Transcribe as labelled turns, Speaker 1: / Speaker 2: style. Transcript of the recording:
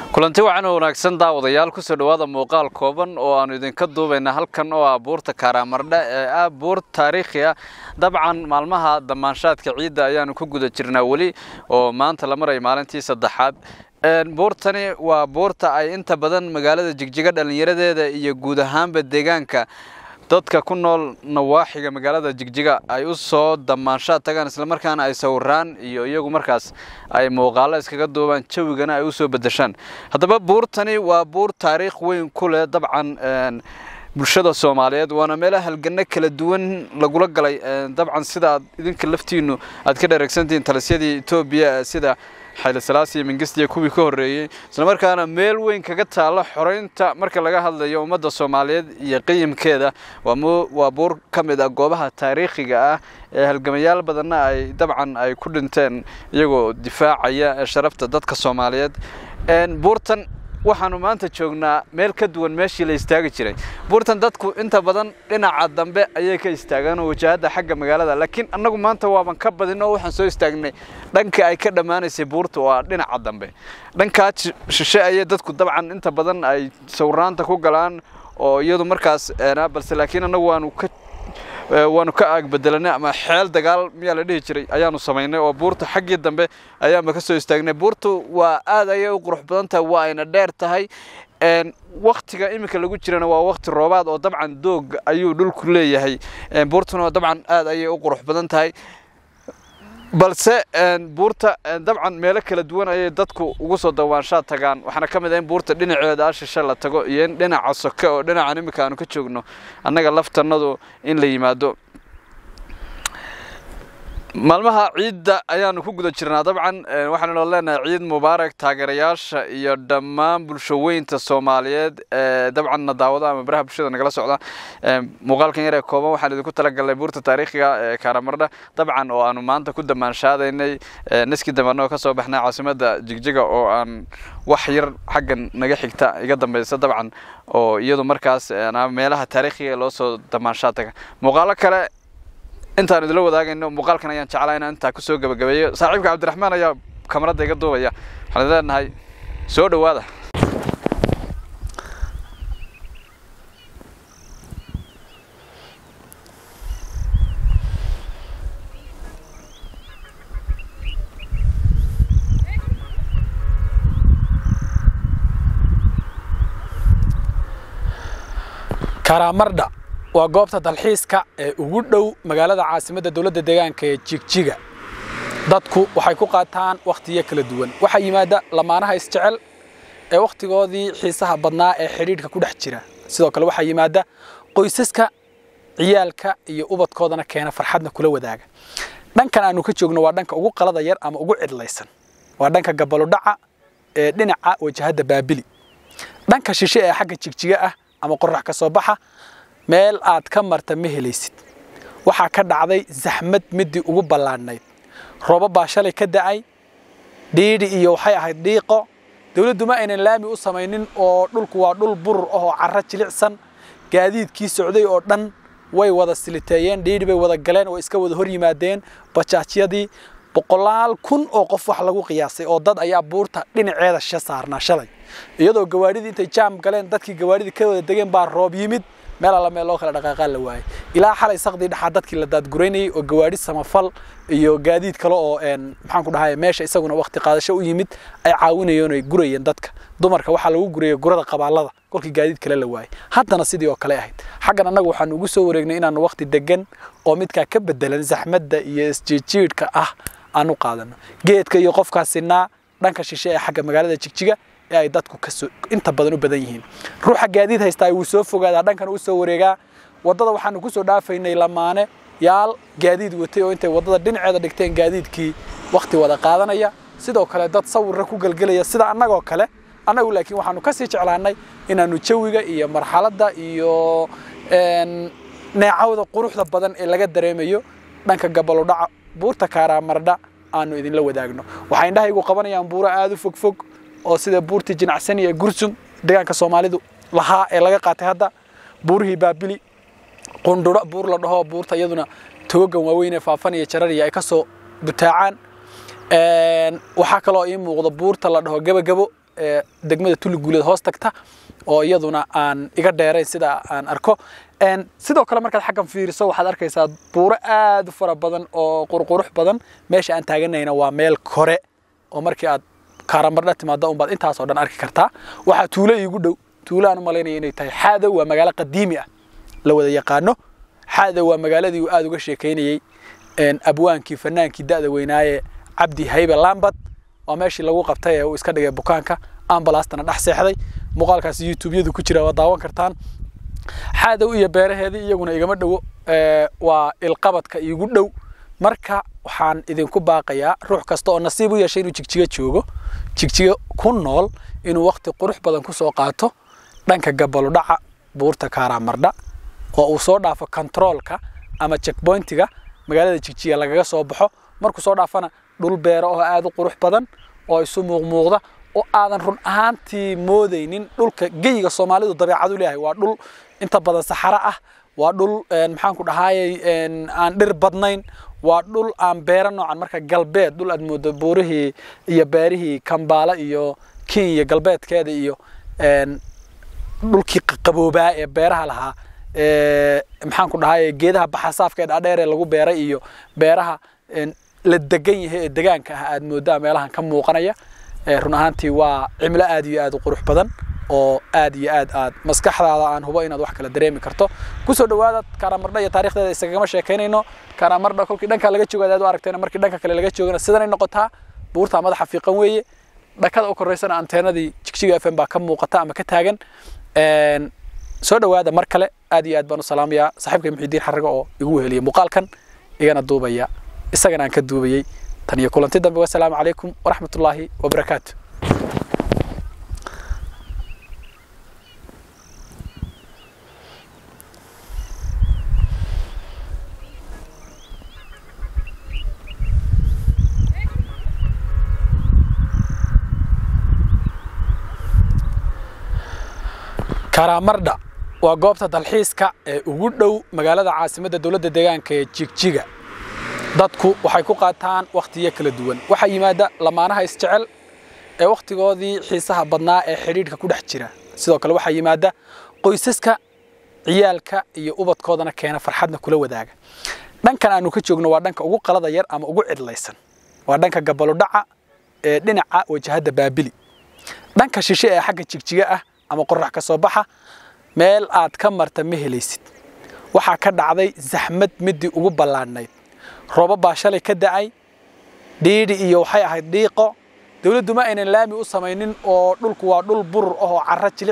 Speaker 1: kulanti waxaan wanaagsan daawadayaal ku soo dhawaada muuqaal kooban oo aan idinka duubayna halkan oo ah buurta Karamardha ee ah buur taariikhi ah dabcan maalmaha damaanshaadka ciidda ayaan ku guda jirnaa wali oo maanta la maray maalintii saddexaad buurtani waa buurta ay inta badan magaalada Jigjiga dhalinyaradeeda iyo guud ahaanba deegaanka dadka ku nool nawaaxiga magaalada Jigjiga ay u soo damaanshaad tagaan isla markaana ay sawiraan iyo iyagu markaas ay muuqaalo iskaga duubaan jawigana ay u soo bedeshaan hadaba buurtani waa buur taariikh weyn ku leh dabcan bulshada Soomaaliyeed waana meelaha halgan kala duwan lagu galay dabcan sida idinka laftiinu aad ka dhareegsantiin talisyadii Itoobiya sida Haile Selassie Mengistu kuwii ka horeeyay isla markaana meel weyn kaga taalo xoreynta marka laga hadlayo ummadda Soomaaliyeed iyo qiimkeeda waa buur kamid ah goobaha taariikhiga ah ee halgamayaal badan ay dabcan ay ku dhinteen iyagoo difaacaya sharafta dadka Soomaaliyeed buurtan waxaanu maanta joognaa meel ka duwan meeshii la istaagi jiray buurtan dadku inta badan dhinaca dambe ayay ka istaagaan oo wajahada xagga magaalada laakiin annagu maanta waaban ka badino waxaan soo istaagnay dhanka ay ka dhamaanaysay buurta waa dhinaca dambe dhanka shishe ay dadku dabcan inta badan ay sawiraanta ku galaan oo iyadu markaas balse laakiin annagu waanu ka ag bedelanay ama xeel dagaal miyaa la dhihi jiray ayaanu sameynay oo buurta xaggii dambe ayaanba ka soo istaagnay buurtu waa aad ay u qurux badan tahay waa ayna dheer tahay waqtiga imika lagu jirana waa waqti roobaad oo dabcan doog ayuu dhulku leeyahay buurtuna dabcan aad ay u qurux badan tahay balse buurta dabcan meelo kala duwan ay dadku ugu soo dawaanshaad tagaan waxana kamid ah buurta dhinaceeda ashisha la tago iyo dhinaca soke oo dhinaca imika aanu ka joogno annaga laftanadu in la yimaado maalmaha ciidda ayaanu ku guda jirnaa dabcan waxaan leenahay ciid mubaarak taageerayaasha iyo dhammaan bulshooyinka Soomaaliyeed dabcan daawada ama baraha bulshada nagala socda muuqaalkan yar ee kooban waxaan idinku talagalay buurta taariikhiga ee Karamardha dabcan oo aanu maanta ku damaanshaadaynay niskii dambeena ka soo baxnay caasimadda Jigjiga oo aan wax yar xaggan naga xigta iga dambaysa dabcan oo iyadu markaas meelaha taariikhiga loo soo damaanshaad taga muuqaalo kale intaan idin la wadaagayno muuqaalkan ayaan jeclahay inaan inta ku soo gabagabeeyo saaxiibka Cabdiraxmaan ayaa kamarada iga duubaya waxaan leenahay soo dhawaada
Speaker 2: Karamardha waa goobta dalxiiska ee ugu dhow magaalada caasimadda dawladda deegaanka ee Jigjiga dadku waxay ku qaataan waqtiyo kala duwan waxa yimaada lamaanaha isjecel ee waqtigoodii xiisaha badnaa ee xiriirka ku dhex jira sidoo kale waxa yimaada qoysaska ciyaalka iyo ubadkoodana keena farxadna kula wadaaga dhankan aanu ka joogno waa dhanka ugu qalada yar ama ugu cidlaysan waa dhanka gabalodhaca ee dhinaca wajahada Baabili dhanka shishe ee xagga Jigjiga ah ama qorrax ka soo baxa meel aad ka marta ma helaysid waxa ka dhacday zaxmad midii ugu ballaadnayd roobab baa shalay ka da'ay dhiidhi iyo waxay ahayd dhiiqo dawladdu ma aynan laami u samaynin oo dhulku waa dhul burur oo carro jilicsan gaadiidkii socday oo dhan way wada siliteeyeen dhiidhi bay wada galeen oo iska wada hor yimaadeen bajaajyadii boqolaal kun oo qof wax lagu qiyaasay oo dad ayaa buurta dhinaceeda saarnaa shalay iyadoo gawaadhidii intay jaam galeen dadkii gawaadhidii ka wada degeen baa roob yimid meel alla meel loo kala dhaqaaqaan la waayay ilaa xalay saqdi dhaxaa dadkii la daad gureynay oo gawaadhi samafal iyo gaadiid kale oo maxaan ku dhahay meesha isaguna waqti qaadasho u yimid ay caawinayeen ay gurayeen dadka dumarka waxa lagu gureeyay gurada qabaalada kolkii gaadiid kale la waayay haddana sidii oo kale ahayd xaggan anagu waxaan ugu soo wareegnay inaan waqti degan oo midka ka bedelan zaxmadda iyo isjiidka ah aanu qaadano geedka iyo qofkaasina dhanka shishe ee xagga magaalada Jigjiga ee ay dadku inta badan u badan yihiin ruuxa gaadiid haysta ay soo fogaadaa dhankan uu soo wareegaa wadada waxaanu ku soo dhaafaynay lamaane yaal gaadiid watay oo intay wadada dhinaceeda dhigteen gaadiidkii waqti wada qaadanaya sidoo kale dad sawir ku galgalaya sida annagoo kale anagu laakiin waxaanu ka sii jeclaanay inaanu jawiga iyo marxaladda iyo neecawda quruxda badan ee laga dareemayo dhanka gabalodhaca buurta Karamardha aanu idin la wadaagno waxa indhahaygu qabanayaan buuro aad u fog oo sida buurtii jinacsan iyo Gursum deegaanka Soomaalidu lahaa ee laga qaatay hadda buurihii Baabili qundura buur la dhaho buurta iyaduna togan waaweyn ee faafan iyo jarariya ay ka soo butaacaan waxa kale oo ii muuqda buurta la dhaho gabagabo degmada Tuliguulada hoos tagta oo iyaduna aan iga dheerayn sida aan arko sidoo kale markaad xaqan fiiriso waxaad arkaysaa buuro aad u fara badan oo qurqurux badan meesha aan taaganayna waa meel kore oo markii aad Karamardha timaado baad intaas oo dhan arki kartaa waxa tuulo iigu dhow tuulo aan maleynay inay tahay Xaadow waa magaalo qadiimi ah la wada yaqaano Xaadow waa magaaladii aad uga sheekeynayay abwaankii fanaankii da'da weynaaye Cabdi Haybe Lambad oo meeshii lagu qabtay oo iska dhigay bukaanka ambalaastana dhax seexday muuqaalkaas YouTube-yadu ku jira waa daawan kartaan Xaadow iyo beeraheedii iyaguna igama dhawo waa ilqabadka iigu dhow marka waxaan idinku baaqayaa ruux kasta oo nasiib u yeeshay inuu Jigjiga joogo Jigjiga ku nool inuu waqti qurux badan ku soo qaato dhanka Gabaludhaca buurta Karamardha oo uu soo dhaafo controlka ama checkpointiga magaalada Jigjiga lagaga soo baxo markuu soo dhaafana dhul beero oo aad u qurux badan oo isu muuqda oo aadan run ahaantii moodaynin dhulka geyiga Soomaalidu dabeecad u leeyahay waa dhul inta badan saxara ah waa dhul maxaan ku dhahaayay aan dhir badnayn waa dhul aan beero noocan marka galbeed dhul aad moodo buurihii iyo beerihii Kambala iyo Kenya galbeedkeeda iyo dhulkii qaboobaa ee beeraha lahaa maxaan ku dhahaayay geedaha baxasaafkeeda dheer ee lagu beeray iyo beeraha la degan yahay ee deegaanka ah aad moodaa meelahan ka muuqanaya run ahaantii waa cimilo aad iyo aad u qurux badan oo aad iyo aad maskaxdaada aan hubo inaad wax kala dareemi karto ku soo dhawaada Karamardha iyo taariikhdeeda isagama sheekeynayno Karamardha kolkii dhanka laga joogo aad u aragtayna markii dhanka kale laga joogana sidan ay noqotaa buurta madaxa fiiqan weeye dhakada u koreysana anteenadii Jigjiga FM baa ka muuqata ama ka taagan soo dhawaada mar kale aad iyo aad baan u salaamayaa saaxiibkay Muxiidiin Xarraga oo igu weheliyay muuqaalkan igana duubaya isagana aan ka duubayay tan iyo kulanti dambe wassalaamu calaykum waraxmatullaahi wabarakaatuh Karamardha waa goobta dalxiiska ee ugu dhow magaalada caasimadda dawladda deegaanka ee Jigjiga dadku waxay ku qaataan waqtiyo kala duwan waxa yimaada lamaanaha isjecel ee waqtigoodii xiisaha badnaa ee xiriirka ku dhex jira sidoo kale waxa yimaada qoysaska ciyaalka iyo ubadkoodana keena farxadna kula wadaaga dhankan aanu ka joogno waa dhanka ugu qalada yar ama ugu cidlaysan waa dhanka Gabaludhaca ee dhinaca wajahada Baabili dhanka shishe ee xagga Jigjiga ah ama qorrax ka soo baxa meel aad ka marta ma helaysid waxa ka dhacday zaxmad midii ugu ballaadnayd roobab baa shalay ka da'ay dhiidhi iyo waxay ahayd dhiiqo dawladdu ma aynan laami u samaynin oo dhulku waa dhul burur oo carro